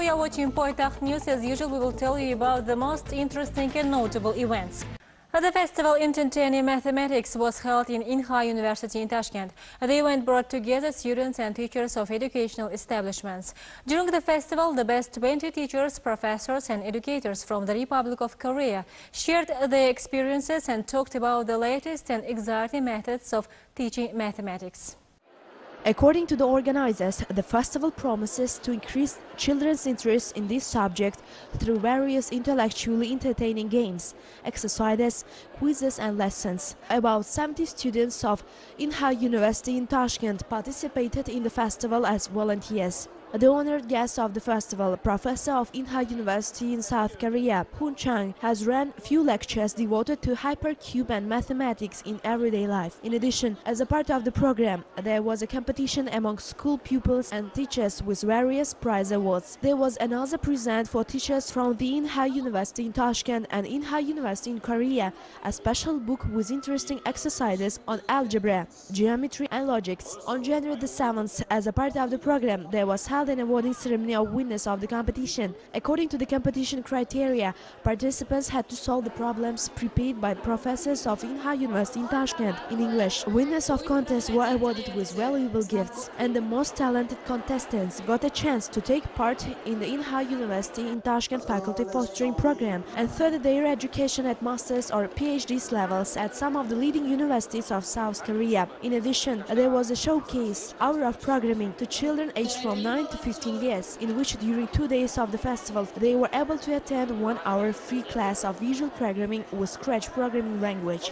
you are watching Poytakht News. As usual, we will tell you about the most interesting and notable events. The festival in Entertaining Mathematics was held in Inha University in Tashkent. The event brought together students and teachers of educational establishments. During the festival, the best 20 teachers, professors and educators from the Republic of Korea shared their experiences and talked about the latest and exciting methods of teaching mathematics. According to the organizers, the festival promises to increase children's interest in this subject through various intellectually entertaining games, exercises, quizzes and lessons. About 70 students of Inha University in Tashkent participated in the festival as volunteers. The honored guest of the festival, Professor of Inha University in South Korea, Poon Chang, has ran few lectures devoted to hypercube and mathematics in everyday life. In addition, as a part of the program, there was a competition among school pupils and teachers with various prize awards. There was another present for teachers from the Inha University in Tashkent and Inha University in Korea, a special book with interesting exercises on algebra, geometry and logics. On January the 7th, as a part of the program, there was held an awarding ceremony of winners of the competition. According to the competition criteria, participants had to solve the problems prepared by professors of Inha University in Tashkent in English. Winners of contests were awarded with valuable gifts, and the most talented contestants got a chance to take part in the Inha University in Tashkent faculty fostering program and further their education at master's or PhD levels at some of the leading universities of South Korea. In addition, there was a showcase hour of programming to children aged from 9 to 15 years, in which during 2 days of the festival they were able to attend 1 hour free class of visual programming with Scratch programming language.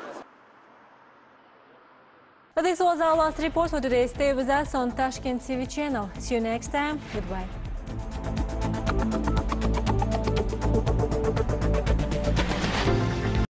This was our last report for today. Stay with us on Tashkent TV channel. See you next time. Goodbye.